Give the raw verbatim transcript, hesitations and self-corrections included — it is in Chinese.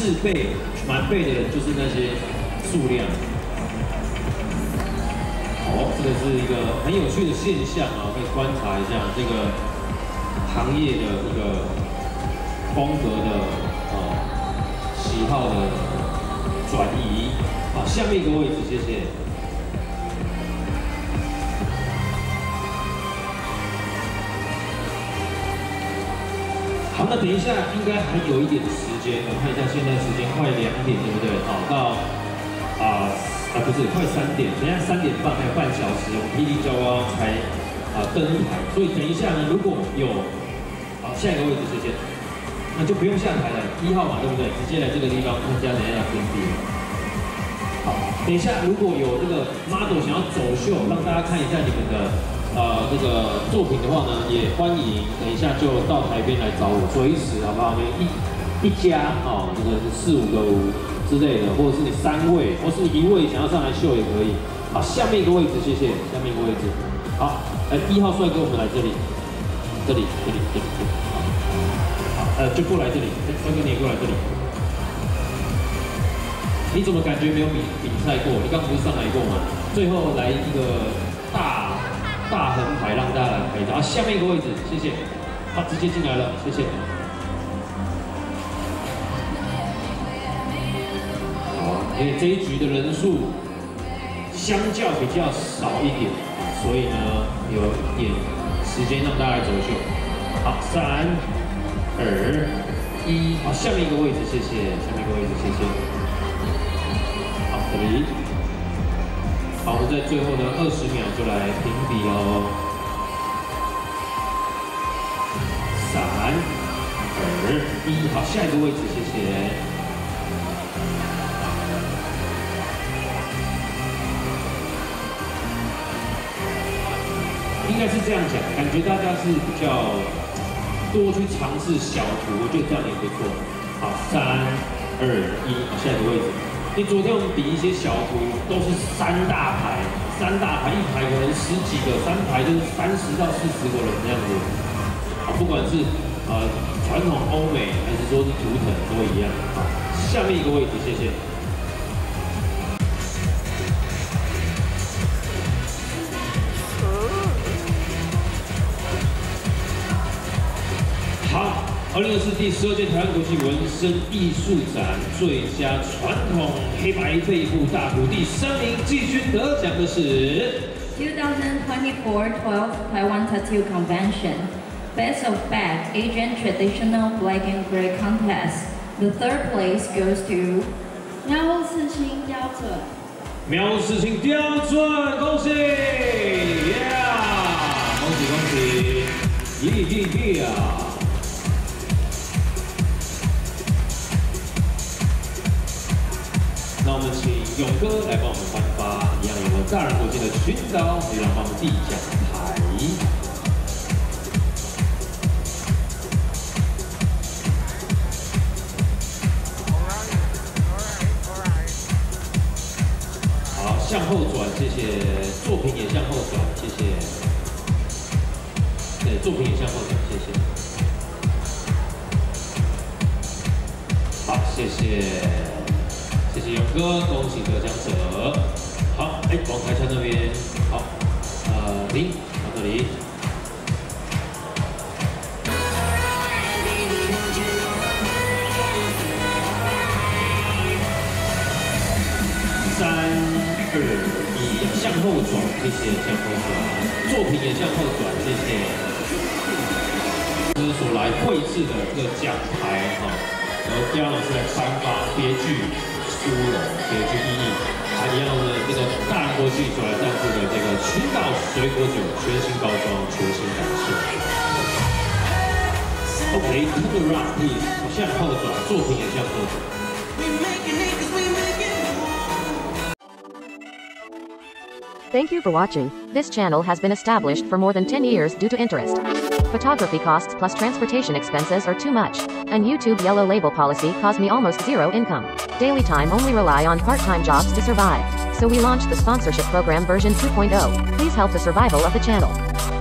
事倍、满倍的人就是那些数量。哦，这个是一个很有趣的现象啊，可以观察一下这个行业的一个风格的呃喜好的转移。好，下面一个位置，谢谢。 好，那等一下应该还有一点时间，我看一下现在时间快两点，对不对？好，到啊啊不是快三点，等一下三点半还有半小时，我们霹雳娇娃才啊登台，所以等一下呢，如果有好下一个位置，谢谢，那就不用下台了，一号嘛，对不对？直接来这个地方参加等一下要分别。好，等一下如果有这个 model 想要走秀，让大家看一下你们的。 呃，这个作品的话呢，也欢迎等一下就到台边来找我，随时好不好？你一一家哦，这个四五个五之类的，或者是你三位，或是你一位想要上来秀也可以。好，下面一个位置，谢谢，下面一个位置。好，来一号帅哥，我们来这里，这里，这里，这里，这里。好，呃，就过来这里，帅哥你也过来这里。你怎么感觉没有比比赛过？你刚不是上来过吗？最后来一个大。 大横排让大家来拍照，下面一个位置，谢谢。好，直接进来了，谢谢。好，因为这一局的人数相较比较少一点，所以呢有一点时间让大家来走秀。好，三、二、一，好，下面一个位置，谢谢。下面一个位置，谢谢。好，这里。 好，我们在最后的二十秒就来评比喽。三、二、一，好，下一个位置，谢谢。应该是这样讲，感觉大家是比较多去尝试小图，我觉得这样也不错。好，三、二、一，好，下一个位置。 你昨天我们比一些小图，都是三大排，三大排一排可能十几个，三排就是三十到四十个人这样子。啊，不管是呃传统欧美还是说是图腾都一样。好，下面一个位置，谢谢。好。 二零二四第十二届台湾国际纹身艺术展最佳传统黑白背部大图第三名，季军得奖的是 twenty twenty-four twelfth Taiwan Tattoo Convention Best of Bad Asian Traditional Black and Gray Contest. The third place goes to 苗世清雕准。 苗世清雕准，恭喜！呀，恭喜恭喜！耶耶耶啊！ 那我们请勇哥来帮我们颁发，一样有我们大人国际的群岛，也让帮我们递奖牌。好，向后转，谢谢。作品也向后转，谢谢。对，作品也向后转，谢谢。好，谢谢。 谢谢勇哥，恭喜得奖者。好，哎，往台下那边，好，呃，零到这里。三二一，向后转，谢谢，向后转。作品也向后转，谢谢。这是所来绘制的这个奖牌哈，然后刁老师来颁发别具。 殊荣，别具意义。还一样的这个大人国际所来赞助的这个群岛水果酒全新包装，全新感谢。OK， turn around please， 向后转，作品也向后转。 Thank you for watching. This channel has been established for more than ten years due to interest. Photography costs plus transportation expenses are too much, and YouTube yellow label policy caused me almost zero income. Daily time only rely on part-time jobs to survive. So we launched the sponsorship program version two point oh. Please help the survival of the channel.